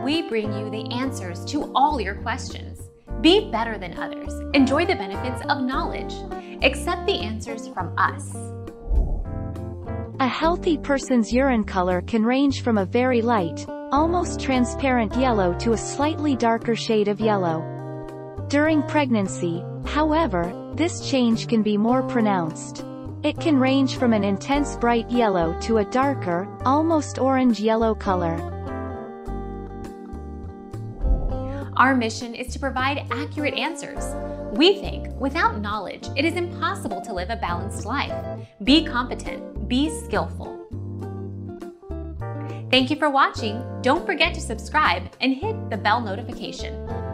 we bring you the answers to all your questions. Be better than others. Enjoy the benefits of knowledge. Accept the answers from us. A healthy person's urine color can range from a very light, almost transparent yellow to a slightly darker shade of yellow. During pregnancy, however, this change can be more pronounced. It can range from an intense bright yellow to a darker, almost orange-yellow color. Our mission is to provide accurate answers. We think without knowledge, it is impossible to live a balanced life. Be competent, be skillful. Thank you for watching. Don't forget to subscribe and hit the bell notification.